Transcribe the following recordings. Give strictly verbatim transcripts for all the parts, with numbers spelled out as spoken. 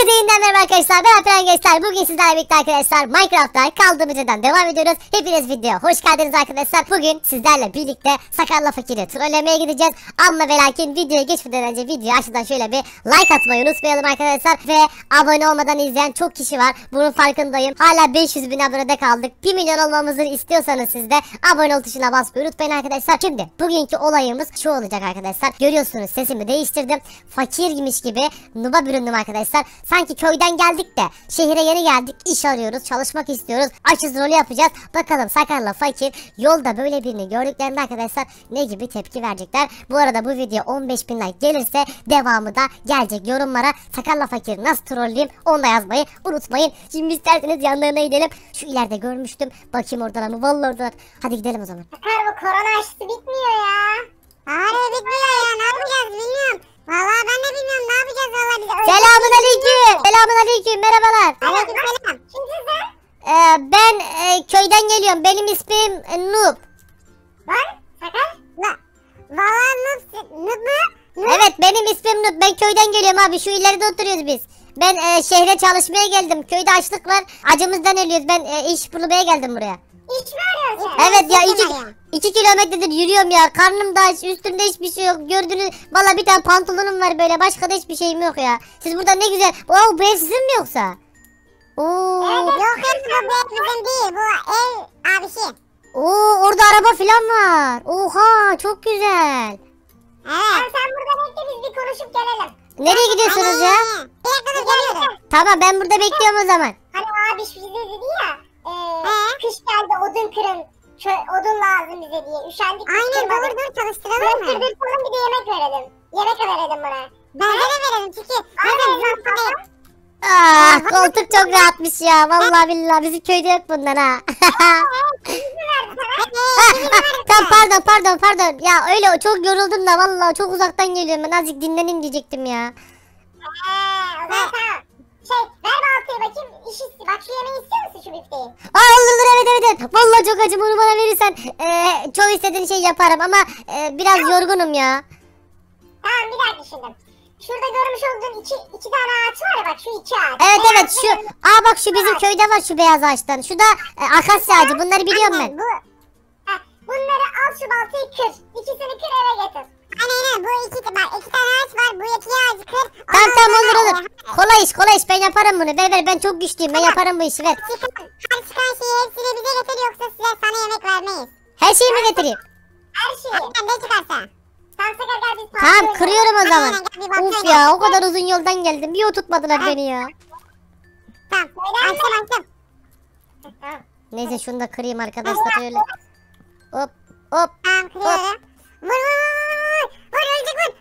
Herkese yeniden merhaba arkadaşlar, ben Alperen Gençler. Bugün sizlerle birlikte arkadaşlar Minecraft'ta kaldığımız yerden devam ediyoruz. Hepiniz videoya hoş geldiniz arkadaşlar. Bugün sizlerle birlikte Sakarla Fakir'i trollemeye gideceğiz. Ama ve lakin videoya geçmeden önce videoya aşağıdan şöyle bir like atmayı unutmayalım arkadaşlar. Ve abone olmadan izleyen çok kişi var, bunun farkındayım. Hala beş yüz bin abonede kaldık. bir milyon olmamızı istiyorsanız siz de abone ol tuşuna basmayı unutmayın arkadaşlar. Şimdi bugünkü olayımız şu olacak arkadaşlar. Görüyorsunuz sesimi değiştirdim. Fakirmiş gibi nuba büründüm arkadaşlar. Sanki köyden geldik de şehire yeni geldik, iş arıyoruz, çalışmak istiyoruz, açız rolü yapacağız. Bakalım Sakarla Fakir yolda böyle birini gördüklerinde arkadaşlar ne gibi tepki verecekler. Bu arada bu video on beş bin like gelirse devamı da gelecek. Yorumlara Sakarla Fakir nasıl trolleyeyim onu da yazmayı unutmayın. Şimdi isterseniz yanlarına gidelim. Şu ileride görmüştüm, bakayım oradalar mı? Vallahi oradalar. Hadi gidelim o zaman. Sakar, bu korona aşısı bitmiyor ya. Hayır bitmiyor ya, ne yapacağız bilmiyorum. Vallahi ben de bilmiyorum ne yapacağız vallahi bize. Selamun aleyküm. Selamun aleyküm, merhabalar. Aleykümselam. Kimsin sen? Ee, ben e, köyden geliyorum. Benim ismim e, Noob. Ben? Sakar? La. Vallahi Noob. Noob mu? Evet, benim ismim Noob. Ben köyden geliyorum abi. Şu ileride oturuyoruz biz. Ben e, şehre çalışmaya geldim. Köyde açlık var. Acımızdan ölüyoruz. Ben e, iş bulmaya geldim buraya. İş mi arıyorsun? Evet ya, İş iki, mi iki kilometredir yürüyorum ya. Karnım da aç, üstümde hiçbir şey yok. Gördüğünüz valla bir tane pantolonum var böyle. Başka da hiçbir şeyim yok ya. Siz burada ne güzel. Oo, bu ev sizin mi yoksa? Oo. Evet, yok hepsi bu ev bizim değil. Bu ev abisi. Oo, orada araba falan var. Oha, çok güzel. Evet. Sen burada bekle, biz bir konuşup gelelim. Nereye gidiyorsunuz ya? Bir dakika dur, geliyorum. Tamam, ben burada bekliyorum o zaman. Hani abi bize dedi ya. E, kış geldi, odun kırın. Şöyle odun lazım bize diye. Üşendik. Aynen, dur dur çalıştıralım mı? Çalıştıralım, bir de yemek verelim. Yemek verelim bana. Bence de verelim çünkü. Aynen. Ah, koltuk çok rahatmış ya. Vallahi billahi bizim köyde yok bundan ha. Tamam, pardon pardon pardon. Ya öyle çok yoruldum da vallahi çok uzaktan geliyorum. Ben azıcık dinleneyim diyecektim ya. Eee o zaman tamam. Şey, ver baltayı bakayım. İş isti. Bak şu yemeği istiyor musun, şu bifteyi? Aa, olur olur, evet evet evet. Vallahi çok acım, onu bana verirsen ee, çok istediğin şey yaparım ama ee, biraz yorgunum ya. Tamam, bir dakika şimdi. Şurada görmüş olduğun iki, iki tane ağaç var ya, bak şu iki ağaç. Evet Beyaz evet, şu ve- aa bak, şu bizim köyde var, şu beyaz ağaçtan. Şu da e, akasya ağacı, bunları biliyorum Aynen, ben. Bu, heh, bunları al, şu baltayı kır. İkisini kır, eve getir. Aynen aynen, bu iki, bak iki tane ağaç var. Bu iki ağacı kır. Tamam Ondan tamam, sonra- olur olur. Kolay iş kolay iş, ben yaparım bunu. Ver ver, ben çok güçlüyüm, ben yaparım bu işi, ver. Çıkan, her çıkan şeyi hepsini bize getir, yoksa size sana yemek vermeyiz. Her şeyi mi getireyim? Her şeyi. Aynen, ne çıkarsa. Sen Sakar gel, biz Tamam, parçalıyoruz. kırıyorum o Aynen, zaman. aynen, gel, bir baltayla Uf gel. ya, o kadar uzun yoldan geldim. Bir oturtmadılar beni ya. Tamam, açtım açtım. Tamam. Neyse, şunu da kırayım arkadaşlar öyle. Hop hop. Tamam, kırıyorum. Vur vur vur vur. Vur, ölecek vur.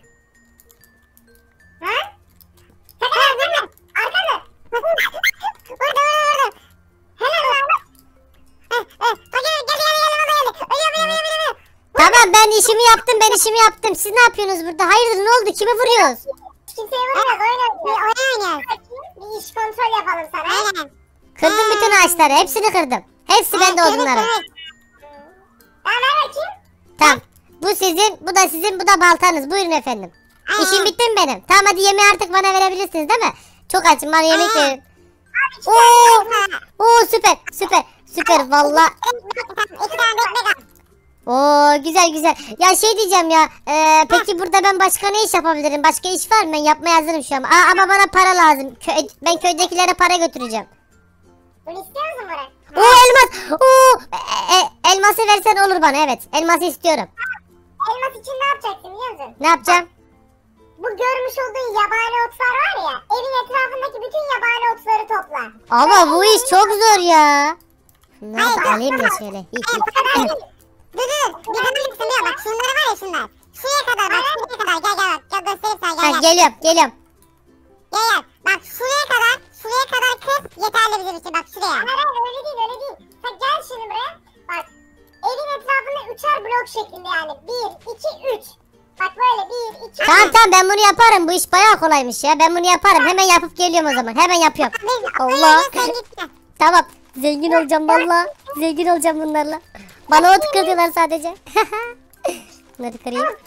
Ha? Sakar vurma. Arkada. Vurdu vurdu vurdu. Helal lan. Eh eh. Gel gel gel gel gel gel. Ölüyorum ölüyorum ölüyorum ölüyorum. Tamam, ben işimi yaptım, ben işimi yaptım. Siz ne yapıyorsunuz burada? Hayırdır, ne oldu? Kimi vuruyoruz? Kimseye vurmuyoruz, oyun oynuyoruz. Bir oyun oynuyoruz. Bir iş kontrol yapalım sana. Aynen. Kırdım bütün ağaçları, hepsini kırdım. Hepsi bende odunları. Tamam, ver bakayım. Tamam. Bu sizin, bu da sizin, bu da baltanız. Buyurun efendim. Aynen. İşim bitti mi benim? Tamam, hadi yemeği artık bana verebilirsiniz değil mi? Çok açım, bana yemek Aa. verin. İki Oo, tane ekmek var. oo, süper süper süper valla. İki tane de ekmek al. Oo, güzel güzel. Ya şey diyeceğim ya. E, peki burada ben başka ne iş yapabilirim? Başka iş var mı? Ben yapmaya hazırım şu an. Aa, ama bana para lazım. Köy, ben köydekilere para götüreceğim. Bunu istiyor musun Murat? Oo, elmas. Oo, e, e, elması versen olur bana, evet. Elması istiyorum. Elmas için ne yapacaksın biliyor musun? Ne yapacağım? Bu görmüş olduğun yabani otlar var ya, evin etrafındaki bütün yabani otları topla. Ama bu iş çok zor ya. Bunları Hayır, da yok, alayım da yok. şöyle. Evet, o kadar değil. Dur dur, bir kadar gitsin ya, bak şunları var ya şunlar. Şuraya kadar bak, şuraya kadar, gel gel bak, gel göstereyim sana, gel Ha, gel. geliyorum geliyorum. Gel gel, bak şuraya kadar, şuraya kadar kız yeterli bizim için, bak şuraya. Hayır hayır, öyle değil öyle değil. Sen gel şimdi buraya, bak. Evin etrafında üçer blok şeklinde yani, bir, iki, üç. Bak böyle bir, iki, Tamam üç. tamam, ben bunu yaparım. Bu iş bayağı kolaymış ya. Ben bunu yaparım. Hemen yapıp geliyorum o zaman. Hemen yapıyorum. Allah. Sen gitme. Tamam. Zengin olacağım valla. Zengin olacağım bunlarla. Bana ot kırdılar sadece. Bunları kırayım.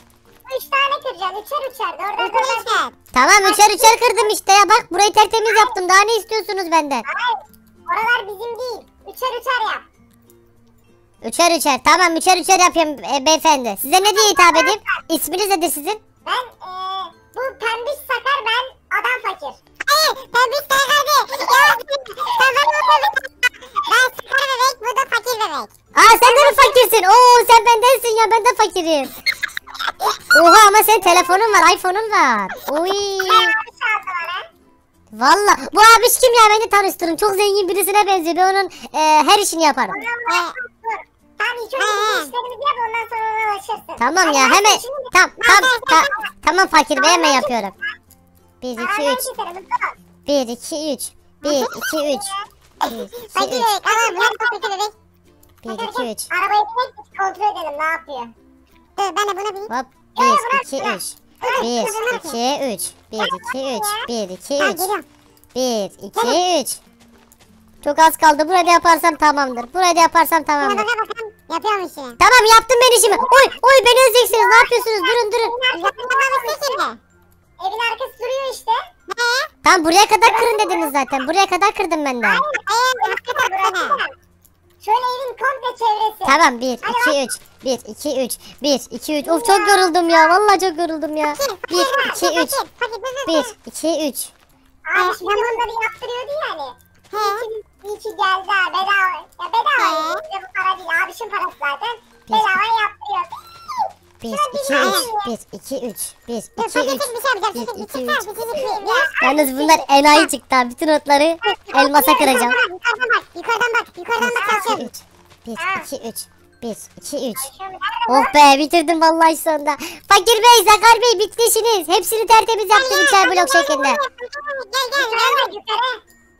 üç tane kıracaksın. Üçer üçer. Oradan kıracaksın. Tamam üçer üçer kırdım işte ya. Bak burayı tertemiz yaptım. Daha ne istiyorsunuz benden? Hayır. Oralar bizim değil. Üçer üçer yap. Üçer üçer. Tamam üçer üçer yapıyorum e, beyefendi. Size ne diye hitap edeyim? İsminiz nedir sizin? Ben eee bu pembiş sakar, ben adam fakir. Hayır, pembiş sakar değil. Ya sen ben Ben sakar bebek, bu da fakir bebek. Aa sen de mi fakirsin? Oo sen bendensin ya, ben de fakirim. Oha ama senin telefonun var, iPhone'un var. Oy. Ben abi çaldı bana. Valla bu abiş kim ya, beni tanıştırın. Çok zengin birisine benziyor. Ben onun e, her işini yaparım. Tamam, dur. Tamam, ilk önce bizim işlerimizi yap, ondan sonra ona ulaşırsın. Tamam Hadi ya başla hemen. şimdi. Tam tam Hadi, ta, hadi. tamam fakir bey hemen yapıyorum. bir iki Aradan üç. keselim, dur. bir iki üç. bir iki üç. bir Fakir iki üç. bebek, adam nerede fakir bebek? bir iki üç. Arabayı bir kontrol edelim, ne yapıyor? Dur, ben de buna bineyim. Hop bir iki üç. bir iki üç. bir iki üç. bir iki Tamam, üç. geliyorum. bir iki üç. Çok az kaldı. Burada yaparsam tamamdır. Burada yaparsam Buna tamamdır. baka bakalım, yapıyorum işini. Tamam yaptım ben işimi. Oy oy beni ezeceksiniz. Ne yapıyorsunuz? Durun durun. Evin arkası duruyor işte. Ne? Tamam buraya kadar kırın dediniz zaten. Buraya kadar kırdım ben de. Şöyle evin komple çevresi. Tamam bir iki üç. bir iki üç. bir iki üç. Of çok yoruldum ya. Vallahi çok yoruldum ya. bir iki üç. bir iki üç. Abi şu bunları yaptırıyordu yani. He. İyi ki geldi ha, bedava. Ya bedava. Bize bu para değil. Abişin parası zaten. Bedava yaptırıyor. bir iki üç. bir iki üç. bir iki üç. bir iki üç. Yalnız bunlar enayi çıktı. Bütün otları elmasa kıracağım. Yukarıdan bak. Yukarıdan bak. Yukarıdan bak. Çalışıyorum. bir iki üç. bir iki üç. Oh be bitirdim vallahi sonunda. Fakir Bey, Sakar Bey bitti işiniz. Hepsini tertemiz yaptım üçer blok şeklinde. Gel gel. Yukarı yukarı.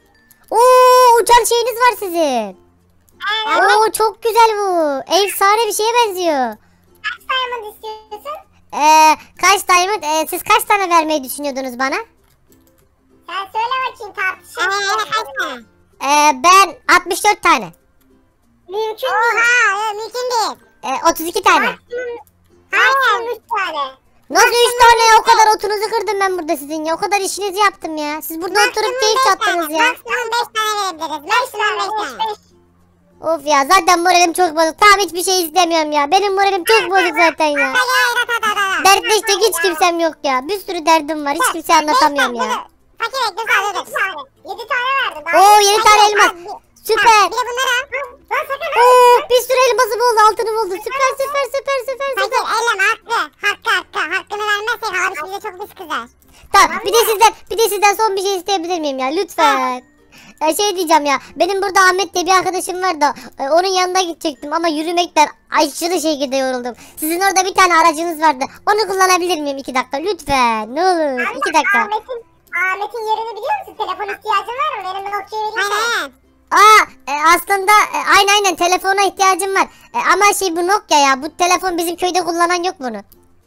Oo uçan şeyiniz var sizin. Oo çok güzel bu. Efsane bir şeye benziyor. Kaç diamond istiyorsun? Ee, kaç diamond? Ee, siz kaç tane vermeyi düşünüyordunuz bana? Sen söyle bakayım, tartışalım. Eee kaç tane? Ee, ben altmış dört tane. Mümkün değil. Oha mümkün değil. Ee, otuz iki tane. Hayır. üç tane. Nasıl üç tane ya? O kadar otunuzu kırdım ben burada sizin ya. O kadar işinizi yaptım ya. Siz burada oturup keyif çattınız ya. Maksimum beş tane verebiliriz. Maksimum beş tane. Of ya zaten moralim çok bozuk. Tamam hiçbir şey istemiyorum ya. Benim moralim çok bozuk zaten ya. Dertleşecek hiç kimsem yok ya. Bir sürü derdim var. Hiç kimseye anlatamıyorum ya. Fakir bekle sadece. yedi tane verdim. Oo yedi tane elmas. Süper. Bir de bunları al. Lan sakın. Oo bir sürü elmasım oldu, altınım oldu. Süper süper süper süper süper. Fakir elleme, hakkı. Hakkı hakkı. Hakkını vermezsek abi bize çok pis kızar. Tamam bir de sizden bir de sizden son bir şey isteyebilir miyim ya lütfen. Ee, şey diyeceğim ya, benim burada Ahmet diye bir arkadaşım var da e, onun yanına gidecektim ama yürümekten aşırı şekilde yoruldum. Sizin orada bir tane aracınız vardı. Onu kullanabilir miyim iki dakika lütfen? Ne olur iki dakika. Ahmet'in Ahmet'in yerini biliyor musun? Telefon ihtiyacın var mı? Benim Nokia'yı vereyim sana. Aa e, aslında e, aynen aynen telefona ihtiyacım var. E, ama şey bu Nokia ya, bu telefon bizim köyde kullanan yok bunu.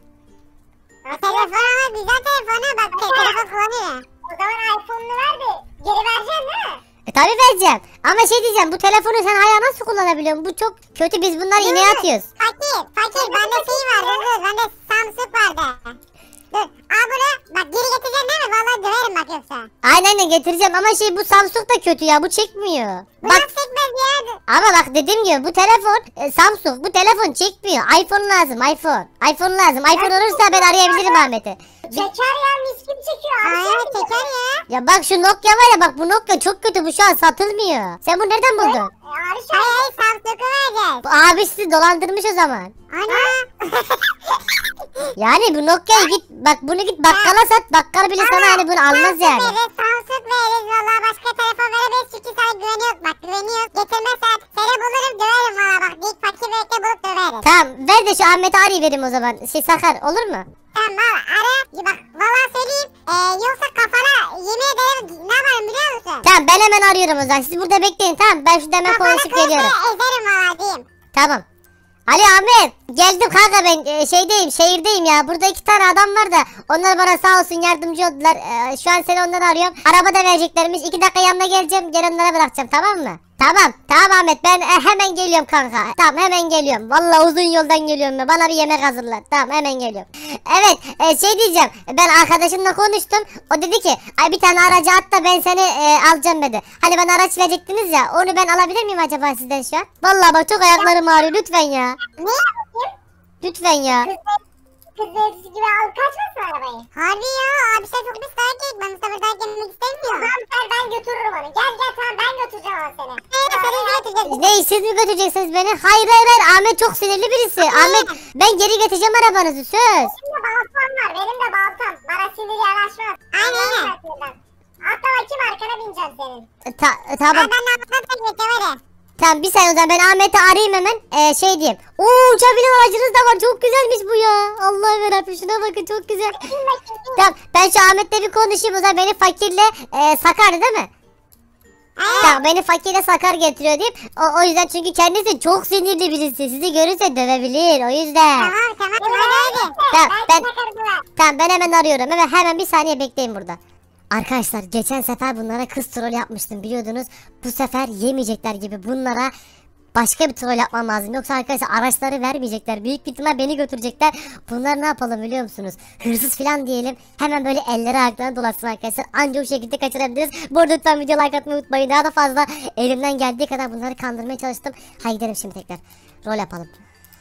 Telefon ama güzel telefonu, bak telefon kullanıyor. O zaman iPhone'unu ver de geri vereceksin değil mi? E tabi vereceğim. Ama şey diyeceğim, bu telefonu sen hala nasıl kullanabiliyorsun? Bu çok kötü, biz bunları iğneye atıyoruz. Fakir, fakir bende şey vardı, dur bende Samsung vardı. Dur, al bunu, bak geri getireceksin değil mi? Vallahi döverim bak yoksa. Aynen aynen getireceğim ama şey bu Samsung da kötü ya, bu çekmiyor. Bu Bak nasıl çekmez ya? ama bak dediğim gibi bu telefon e, Samsung, bu telefon çekmiyor. iPhone lazım, iPhone. iPhone lazım. iPhone olursa ben arayabilirim Ahmet'i. Çeker ya, mis gibi çekiyor. Hayır çeker ya. Ya bak şu Nokia var ya, bak bu Nokia çok kötü, bu şu an satılmıyor. Sen bunu nereden buldun? Hayır hayır Samsung'u vereceğiz. Bu abisi dolandırmış o zaman. Ana. Yani bu Nokia'yı git bak, bunu git bakkala sat, bakkal bile sana hani bunu almaz yani. Samsung veririz, Samsung veririz. Valla başka telefon veremeyiz çünkü sana güveniyoruz. Bak güveniyoruz. Getirmezsen seni bulurum döverim valla bak. Git fakir bekle bulup döveriz. Tamam ver de şu Ahmet'i arayı vereyim o zaman. Şey Sakar olur mu? Tamam valla ara. Bak valla söyleyeyim. Ee, yoksa kafana yemin ederim ne yaparım biliyor musun? Tamam ben hemen arıyorum o zaman. Siz burada bekleyin, tamam ben şurada hemen Kafana konuşup geliyorum. ezerim valla diyeyim. Tamam. Ali Ahmet. Geldim kanka ben e, şeydeyim şehirdeyim ya. Burada iki tane adam var da onlar bana sağ olsun yardımcı oldular. E, şu an seni onları arıyorum. Araba da vereceklermiş. iki dakika yanına geleceğim. Geri onlara bırakacağım tamam mı? Tamam tamam Ahmet ben e, hemen geliyorum kanka. Tamam hemen geliyorum. Vallahi uzun yoldan geliyorum ben. Bana bir yemek hazırla. Tamam hemen geliyorum. Evet e, şey diyeceğim. Ben arkadaşımla konuştum. O dedi ki ay bir tane aracı at da ben seni e, alacağım dedi. Hani bana araç verecektiniz ya. Onu ben alabilir miyim acaba sizden şu an? Vallahi bak çok ayaklarım ağrıyor lütfen ya. Ne? Lütfen ya. Kız vericisi gibi al kaçmasın arabayı. Harbi ya abi sen çok pis dayak yedik. Ben bu sefer dayak yemek istemiyorum. Tamam sen ben götürürüm onu. Gel gel tamam ben götüreceğim onu seni. Evet seni götüreceğim. Ne siz mi götüreceksiniz beni? Hayır hayır hayır Ahmet çok sinirli birisi. Ahmet ben geri getireceğim arabanızı söz. Benim de baltam var benim de baltam. Bana sinir yanaşmaz. Aynen. Hatta bakayım arkana bineceğim senin. Ta tamam. Ben de arkadan takip edeceğim hadi. Tamam bir saniye o zaman ben Ahmet'i arayayım hemen. Ee, şey diyeyim. Oo uçabilen aracınız da var. Çok güzelmiş bu ya. Allah'ım yarabbim şuna bakın çok güzel. Tamam ben şu Ahmet'le bir konuşayım. O zaman beni fakirle e, Sakar değil mi? Aynen. Tamam beni fakirle Sakar getiriyor diyeyim. O, o yüzden çünkü kendisi çok sinirli birisi. Sizi görürse dövebilir o yüzden. Tamam tamam hadi hadi. Tamam ben, Takarım. tamam ben hemen arıyorum. Hemen, hemen bir saniye bekleyin burada. Arkadaşlar geçen sefer bunlara kız troll yapmıştım biliyordunuz. Bu sefer yemeyecekler gibi bunlara başka bir troll yapmam lazım. Yoksa arkadaşlar araçları vermeyecekler. Büyük bir ihtimal beni götürecekler. Bunlar ne yapalım biliyor musunuz? Hırsız falan diyelim. Hemen böyle elleri ayaklarına dolaşsın arkadaşlar. Anca o şekilde kaçırabiliriz. Bu arada lütfen video like atmayı unutmayın. Daha da fazla elimden geldiği kadar bunları kandırmaya çalıştım. Haydi gidelim şimdi tekrar. Rol yapalım.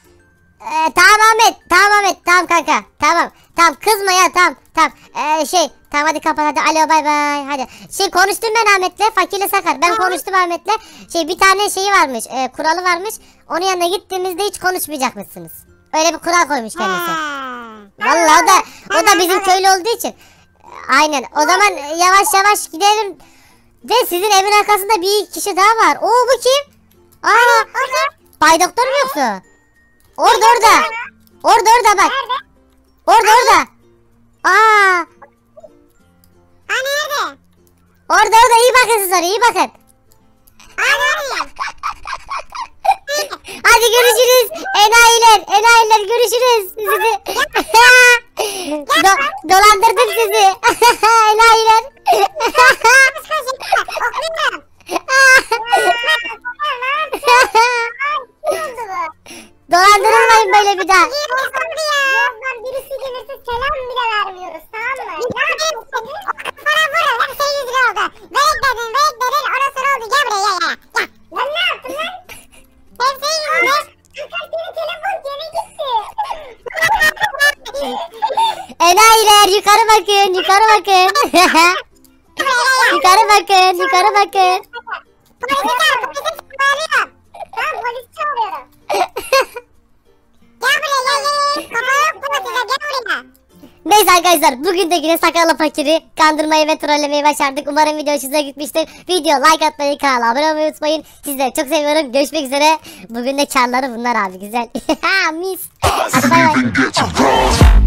Ee, tamam Ahmet. Tamam Ahmet. Tamam kanka. Tamam. Tamam kızma ya tamam. Tamam. Ee, şey tamam hadi kapat hadi. Alo bay bay. Hadi. Şey konuştum ben Ahmet'le. Fakirle Sakar. Ben konuştum Ahmet'le. Şey bir tane şeyi varmış. E, kuralı varmış. Onun yanına gittiğimizde hiç konuşmayacakmışsınız. Öyle bir kural koymuş kendisi. Vallahi o da o da bizim köylü olduğu için. Aynen. O zaman yavaş yavaş gidelim. Ve sizin evin arkasında bir kişi daha var. Oo bu kim? Aa. Bay Doktor mu yoksa? Orada orada. Orada orada bak. Orada orada. Aa. Ha nerede? Orada orada iyi bakın siz oraya iyi bakın. Ha nerede? Hadi görüşürüz. Enayiler. Enayiler görüşürüz. Sizi. Do dolandırdım sizi. Enayiler. Dolandırılmayın böyle bir daha. Birazdan birisi gelirse selam bile vermiyoruz tamam mı? Ne yapıyorsun? Para vurun hem şey yüz lira oldu. Verek dedin verek dedin ona sonra oldu gel buraya gel gel. Lan ne yaptın lan? Hem şey yüz lira. Kanka senin telefon geri gitti. Enayiler yukarı bakın yukarı bakın. Yukarı bakın yukarı bakın. Polisi çağır polisi çağırıyorum. Tamam polisi çağırıyorum. Gel buraya gel gel. Kafa yok buna size gel buraya. Neyse arkadaşlar bugün de yine Sakarla Fakir'i kandırmayı ve trollemeyi başardık. Umarım video hoşunuza gitmiştir. Video like atmayı, kanala abone olmayı unutmayın. Sizleri çok seviyorum. Görüşmek üzere. Bugün de karları bunlar abi güzel. Mis. Hadi bay bay.